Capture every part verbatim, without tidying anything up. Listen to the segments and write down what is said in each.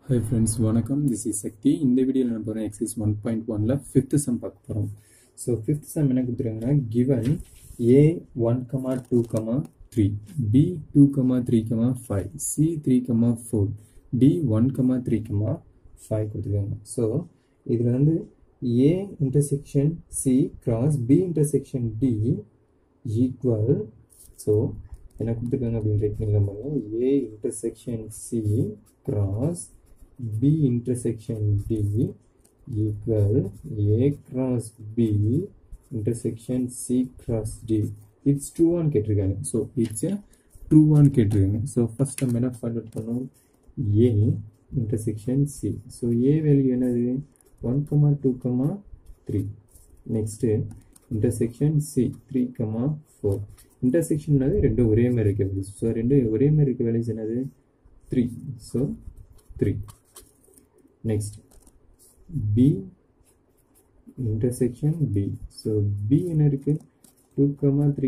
Hi friends, வணக்கம். This is Sakti. இந்த வீடியோல நம்ம போற exercise one point one ல fifth sum பார்க்க போறோம். So fifth sum என்ன கொடுத்திருக்காங்கன்னா given A one, two, three, B two, three, five, C three, four, D one, three, five கொடுத்திருக்காங்க. So இதுல வந்து A intersection C cross B intersection D equal, so என்ன கொடுத்திருக்காங்க அப்படின்னு right பண்ணிக்கலாம். A intersection C cross B intersection D equal A cross B intersection C cross D. It's true one கேட்டிருக்காங்க. So it's a true one கேட்டிருக்காங்க. So first நம்ம என்ன find out பண்ணோம், A intersection C. So A value என்னது one, two, three. Next intersection C three, four. Intersection என்னது ரெண்டு ஒரே மாதிரி இருக்க வேல்யூஸ். So ரெண்டு ஒரே மாதிரி இருக்க வேல்யூஸ் என்னது three. So three. Next B intersection B. So B என்ன இருக்கு two, three,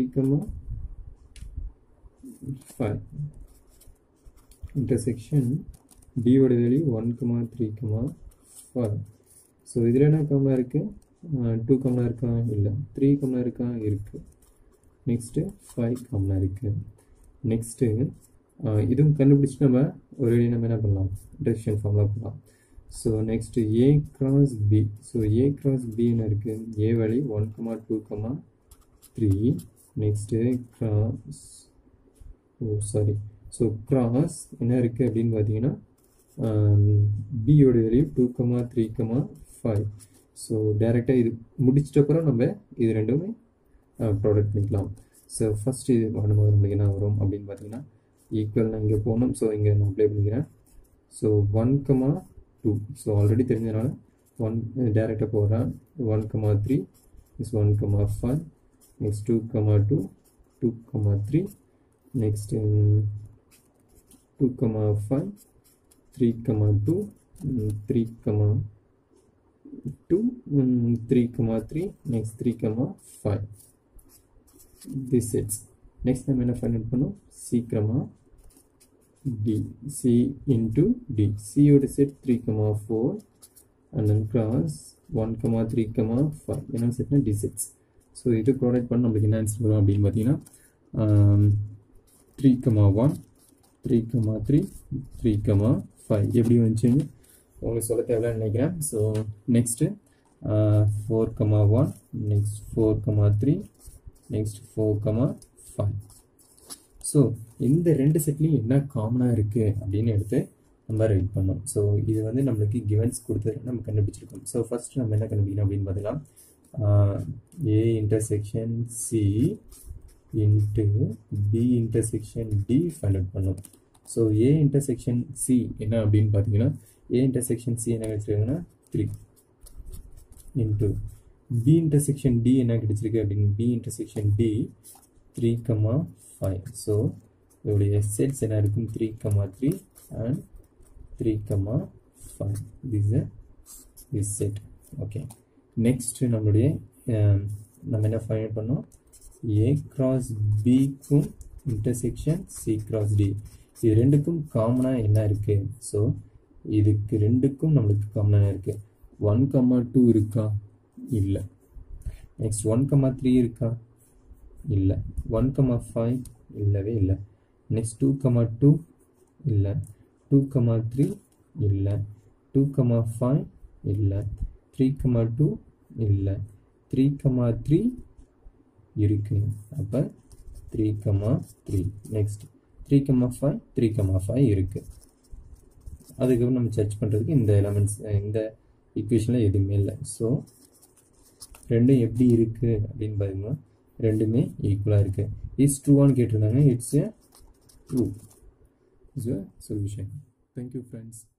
five. Intersection B ஓட value one, three, five. So இதுல என்ன காமனா இருக்கு, two காமனா இருக்கா இல்ல, three காமனா இருக்கா இருக்கு. Next five காமனா இருக்கு. Next இதுவும் கண்டுபிடிச்சு நம்ம ஒரு வழி நம்ம என்ன பண்ணலாம், டிரெக்ஷன் ஃபார்முலா பண்ணலாம். So next A cross B. So A cross B என்ன இருக்கு, A வழி one, two, three. Next cross oh sorry so cross என்ன இருக்கு அப்படின்னு பார்த்தீங்கன்னா B யோட value two, three, five. So டைரெக்டாக இது முடிச்சிட்ட அப்புறம் நம்ம இது ரெண்டுமே ப்ராடக்ட் பண்ணிக்கலாம். ஸோ ஃபர்ஸ்ட் இது பண்ணும்போது நம்மளுக்கு என்ன வரும் அப்படின்னு பார்த்தீங்கன்னா ஈக்குவல் நான் இங்கே போகணும். ஸோ இங்கே நான் அப்ளை பண்ணிக்கிறேன். So one comma two, so already தெரிஞ்சதுனால ஒன் டேரெக்டாக போகிறேன். One comma three is one comma five. Next two comma two, two comma three. Next two comma five, three comma two, three comma two, three comma three. Next three comma five. This sets. Next நம்ம என்ன find out பண்ணோம், C comma D, C into D. C would set three comma four and then cross one comma three comma five. என்ன செட்னா D sets. So இது product பண்ண நம்மளுக்கு என்ன answer வரும் அப்படின்னு பார்த்தீங்கன்னா three comma one, three comma three, three comma five. எப்படி வந்துச்சுன்னு உங்களுக்கு சொல்ல தேவையில்லைன்னு நினைக்கிறேன். So next four comma one, next four comma three, next four comma five. So இந்த ரெண்டு செட்லையும் என்ன காமனாக இருக்குது அப்படின்னு எடுத்து நம்ம ரைட் பண்ணோம். ஸோ இது வந்து நம்மளுக்கு கிவன்ஸ் கொடுத்து நம்ம கண்டுபிடிச்சிருக்கோம். ஸோ ஃபர்ஸ்ட் நம்ம என்ன கண்டுபிடிக்கணும் அப்படின்னு பார்த்தீங்கன்னா A intersection C into B intersection D find out பண்ணோம். ஸோ A intersection C என்ன அப்படின்னு பார்த்தீங்கன்னா A intersection C என்ன கிடைச்சிருக்காங்கன்னா three into B intersection D என்ன கிடைச்சிருக்கு அப்படின்னு B intersection D three comma five. So இதோடைய செட்ஸ் என்ன இருக்கும் three, three and three, five. This is a this set. Okay. Next நம்மளுடைய நம்ம என்ன ஃபைண்ட் பண்ணோம், A cross B க்கும் intersection C cross D. இது ரெண்டுக்கும் காமனா என்ன இருக்கு, ஸோ இதுக்கு ரெண்டுக்கும் நம்மளுக்கு காமனா இருக்கு. ஒன் கமா டூ இருக்கா இல்லை. நெக்ஸ்ட் ஒன் கமா த்ரீ இருக்கா இல்லை. ஒன் கமா ஃபைவ் இல்லவே இல்லை. நெக்ஸ்ட் டூ கமா டூ இல்லை. டூ கமா த்ரீ இல்லை. டூ கமா ஃபைவ் இல்லை. த்ரீ கமா டூ இல்லை. த்ரீ கமா த்ரீ இருக்கு. அப்போ three comma three. Next three comma five, three comma five இருக்கு. அதுக்கப்புறம் நம்ம சர்ச் பண்ணுறதுக்கு இந்த எலமெண்ட்ஸ் இந்த ஈக்குவேஷனில் எதுவுமே இல்லை. ஸோ ரெண்டும் எப்படி இருக்குது அப்படின்னு பார்த்தீங்கன்னா ரெண்டுமே ஈக்குவலாக இருக்குது. இஸ் ட்ரூவான்னு கேட்டிருந்தாங்க. It's a true. It's a solution. Thank you friends.